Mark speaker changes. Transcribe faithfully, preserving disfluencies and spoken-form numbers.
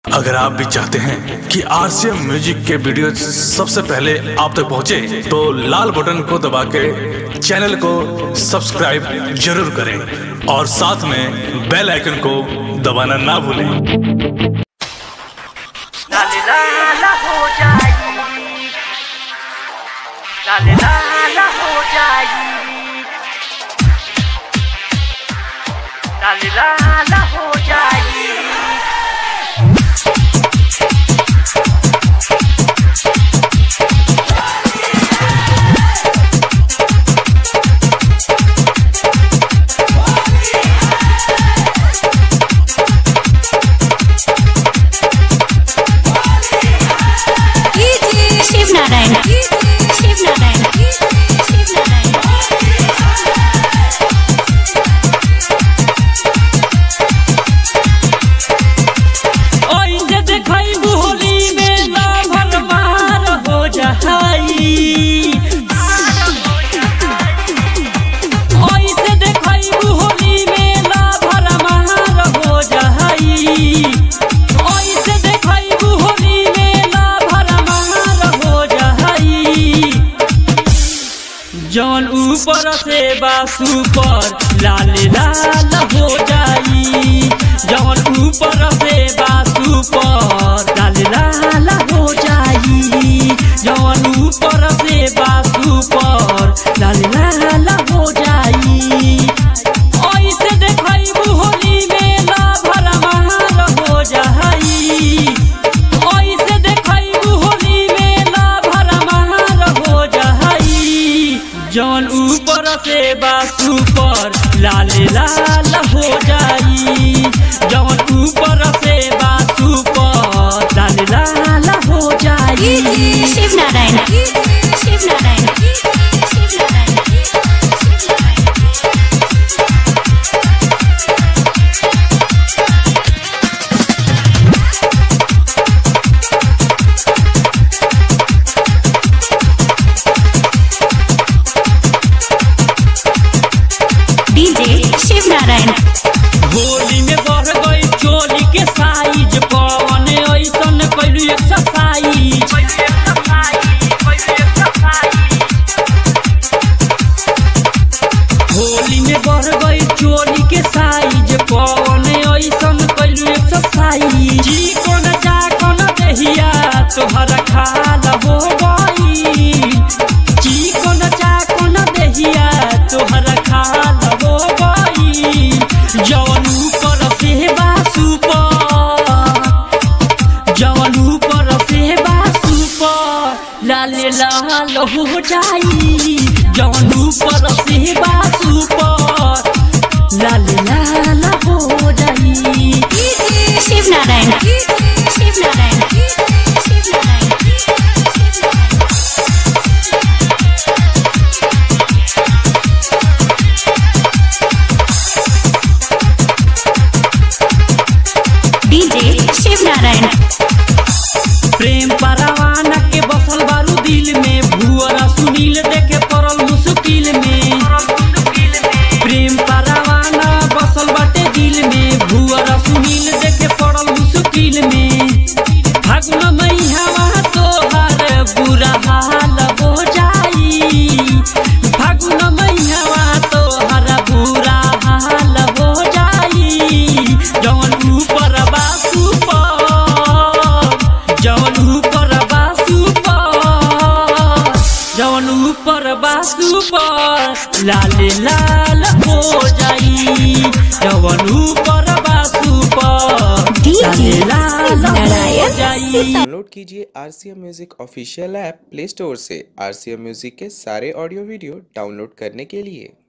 Speaker 1: अगर आप भी चाहते हैं कि आरसीएम म्यूजिक के वीडियो सबसे पहले आप तक पहुंचे, तो लाल बटन को दबा के चैनल को सब्सक्राइब जरूर करें और साथ में बेल आइकन को दबाना ना भूलें।
Speaker 2: लाले लाला हो जाएगी, लाले लाला हो जाएगी, लाले लाला हो जाएगी।
Speaker 3: जौन ऊपर से बासु पर लाल लाल हो जाई, जौन ऊपर से बासु पर लाल लाल हो जाई, जौन ऊपर से बासु पर लाल लाल हो जाई। ऐसे देखैबू होली में लाभर मार हो जाई, ऐसे देखैबू होली में लाभर मार हो जाई। जौन ऊपर से बासु पर लाल लाल हो जाई, जौन ऊपर से बासु पर लाल लाल हो जाई।
Speaker 4: शिव नारायण, शिव नारायण, शिव नारायण। डीजे शिव नारायण।
Speaker 3: होली में बढ़ गई चोली के साइज, कौन ऐसन कैलू एक्सरसाइज। होली में बढ़ गई चोली के साइज, कौन ऐसन कैलू एक्सरसाइज। जी कोन जा कोन देहिया तोहरा खाल हो गई, जी कोन जा कोन देहिया तोहरा खाल हो गई। जौन ऊपर से बासु पर, जौन ऊपर से बासु पर लाल लाल हो जाई, जौन ऊपर से बासु पर लाल लाल हो जाई।
Speaker 4: शिव नारायण, शिव नारायण, शिव नारायण। डीजे शिव नारायण।
Speaker 3: प्रेम परवाना के बसल बारू दिल में, भुअरा सुनील देखे पड़ल मुश्किल में। प्रेम परवाना बसल बाटे दिल में, भुअरा सुनील देखे पड़ल मुश्किल में। फागुन मैहवा तोहर बुरा हाल हो जाई, फागुन मैहवा तोहर बुरा हाल हो जाई। जौन ऊपर बासु पर, जौन ऊपर बासु पर, जौन ऊपर बासु पर लाल लाल हो जाई, जौन ऊपर बासु पर लाल लाल हो जाई।
Speaker 5: डाउनलोड कीजिए RCM music official app play store से आरसीएम म्यूजिक के सारे ऑडियो वीडियो डाउनलोड करने के लिए।